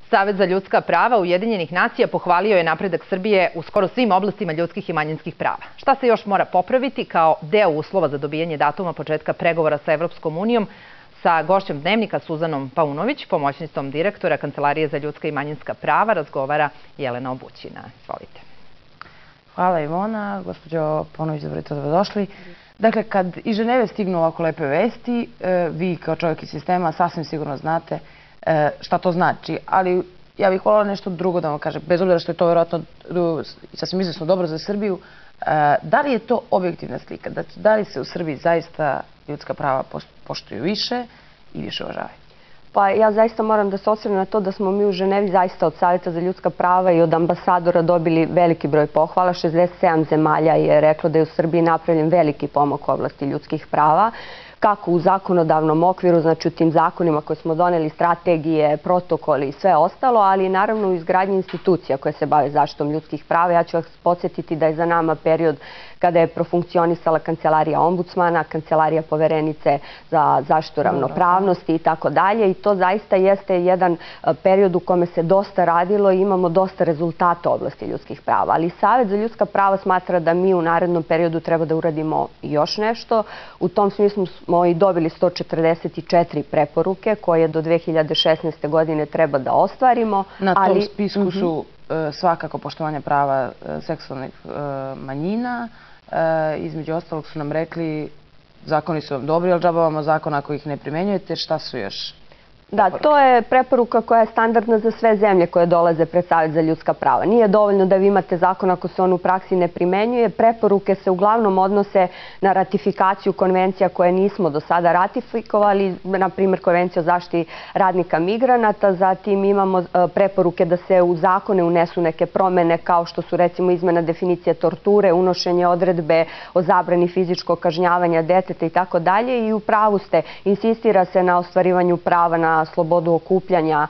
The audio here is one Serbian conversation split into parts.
Savet za ljudska prava Ujedinjenih nacija pohvalio je napredak Srbije u skoro svim oblastima ljudskih i manjinskih prava. Šta se još mora popraviti kao deo uslova za dobijanje datuma početka pregovora sa Evropskom unijom, sa gošćom Dnevnika Suzanom Paunović, pomoćnicom direktora Kancelarije za ljudska i manjinska prava, razgovara Jelena Obućina. Izvolite. Hvala Ivona. Gospođo Paunović, dobrodošli. Dakle, kad iz Ženeve stignu ovako lepe vesti, vi kao čovjek iz sistema sasvim sigurno znate šta to znači. Ali ja bih voljela nešto drugo da vam kažem, bez obzira što je to vjerojatno sasvim izvjesno dobro za Srbiju. Da li je to objektivna slika? Da li se u Srbiji zaista ljudska prava poštuju više i više uvažavaju? Pa ja zaista moram da se osvrnem na to da smo mi u Ženevi zaista od Saveta za ljudska prava i od ambasadora dobili veliki broj pohvala. 67 zemalja je reklo da je u Srbiji napravljen veliki pomak u oblasti ljudskih prava, kako u zakonodavnom okviru, znači u tim zakonima koje smo doneli, strategije, protokoli i sve ostalo, ali i naravno u izgradnji institucija koje se bave zaštitom ljudskih prava. Ja ću vas podsjetiti da je za nama period kada je profunkcionisala Kancelarija ombudsmana, Kancelarija poverenice za zaštitu ravnopravnosti i tako dalje. I to zaista jeste jedan period u kome se dosta radilo i imamo dosta rezultata u oblasti ljudskih prava. Ali Savet za ljudska prava smatra da mi u narednom periodu treba da uradimo još nešto. U tom smislu smo i dobili 144 preporuke koje do 2016. godine treba da ostvarimo. Na tom spisku su svakako poštovanje prava seksualnih manjina. Između ostalog su nam rekli zakoni su vam dobri, ali džaba vam zakon ako ih ne primenjujete. Šta su još? Da, to je preporuka koja je standardna za sve zemlje koje dolaze pred Savet za ljudska prava. Nije dovoljno da vi imate zakon ako se on u praksi ne primenjuje. Preporuke se uglavnom odnose na ratifikaciju konvencija koje nismo do sada ratifikovali, na primjer Konvencija o zaštiti radnika migranata. Zatim imamo preporuke da se u zakone unesu neke promene kao što su recimo izmena definicije torture, unošenje odredbe o zabrani fizičkog kažnjavanja deteta i tako dalje. I u pravu ste, insistira se na ostvarivanju prava na slobodu okupljanja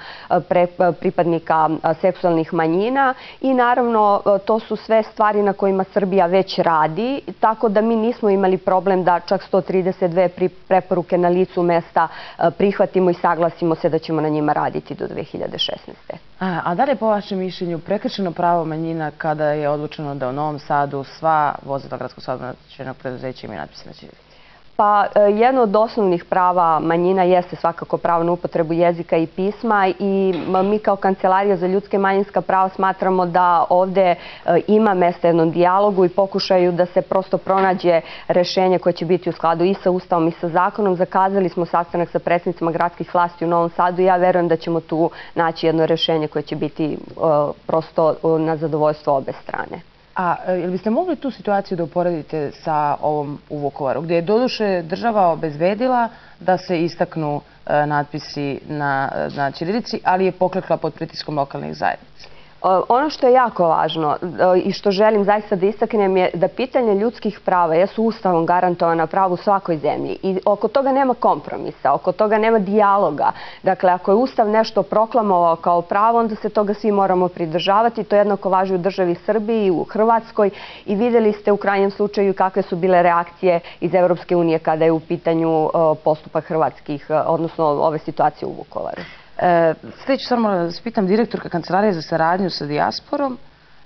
pripadnika seksualnih manjina i naravno to su sve stvari na kojima Srbija već radi, tako da mi nismo imali problem da čak 132 preporuke na licu mesta prihvatimo i saglasimo se da ćemo na njima raditi do 2016. A da li je po vašem mišljenju prekršeno pravo manjina kada je odlučeno da u Novom Sadu sva vozila gradskog saobraćajnog preduzeća imaju natpise na ćirilici? Pa jedno od osnovnih prava manjina jeste svakako pravo na upotrebu jezika i pisma i mi kao Kancelarija za ljudska i manjinska prava smatramo da ovdje ima mesta jednom dijalogu i pokušaju da se prosto pronađe rešenje koje će biti u skladu i sa Ustavom i sa zakonom. Zakazali smo sastanak sa predsjednicima gradskih vlasti u Novom Sadu i ja verujem da ćemo tu naći jedno rešenje koje će biti prosto na zadovoljstvo obe strane. A jel biste mogli tu situaciju da uporedite sa ovom u Vukovaru, gdje je doduše država obezbedila da se istaknu natpisi na ćirilici, ali je poklekla pod pritiskom lokalnih zajednica? Ono što je jako važno i što želim zaista da istaknem je da pitanje ljudskih prava jesu Ustavom garantovana pravo u svakoj zemlji i oko toga nema kompromisa, oko toga nema dijaloga. Dakle, ako je Ustav nešto proklamovao kao pravo, onda se toga svi moramo pridržavati. To jednako važi u državi Srbiji, u Hrvatskoj i vidjeli ste u krajnjem slučaju kakve su bile reakcije iz Evropske unije kada je u pitanju postupak hrvatskih, odnosno ove situacije u Vukovaru. Sljedeće samo da vas pitam, direktorka Kancelarije za saradnju sa dijasporom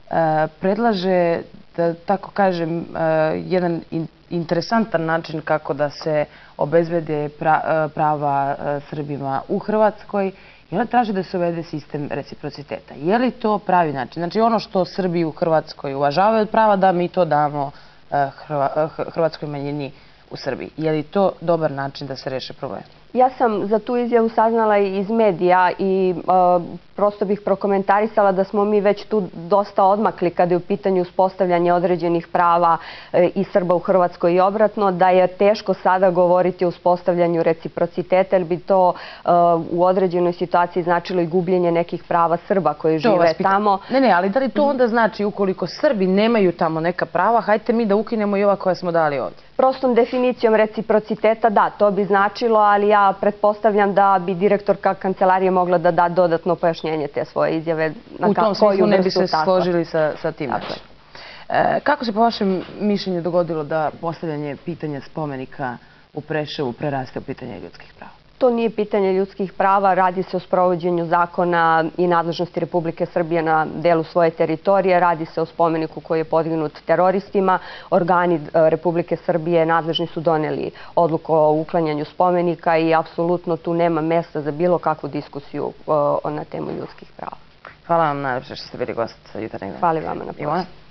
predlaže, da tako kažem, jedan interesantan način kako da se obezbede prava Srbima u Hrvatskoj i ona traži da se uvede sistem reciprociteta. Je li to pravi način? Znači ono što Srbi u Hrvatskoj uvažavaju od prava da mi to damo hrvatskoj manjini u Srbiji. Je li to dobar način da se reše problem? Ja sam za tu izjavu saznala i iz medija i prosto bih prokomentarisala da smo mi već tu dosta odmakli kada je u pitanju uspostavljanje određenih prava i Srba u Hrvatskoj i obratno, da je teško sada govoriti o uspostavljanju reciprociteta jer bi to u određenoj situaciji značilo i gubljenje nekih prava Srba koji žive tamo. Ne, ali da li to onda znači ukoliko Srbi nemaju tamo neka prava, hajte mi da ukinemo i ova koja smo dali ovdje? Prostom definicijom reciprociteta, da, to bi značilo, ali ja pretpostavljam da bi direktorka kancelarije mogla da da dodatno pojašnjenje te svoje izjave. U tom smislu ne bi se složili sa tim. Kako se po vašem mišljenju dogodilo da postavljanje pitanja spomenika u Preševu preraste u pitanje ljudskih prava? To nije pitanje ljudskih prava, radi se o sprovođenju zakona i nadležnosti Republike Srbije na delu svoje teritorije, radi se o spomeniku koji je podignut teroristima. Organi Republike Srbije nadležni su doneli odluku o uklanjanju spomenika i apsolutno tu nema mesta za bilo kakvu diskusiju na temu ljudskih prava. Hvala vam najlepše što ste bili gost jutarnjeg dana. Hvala vama na pozivu.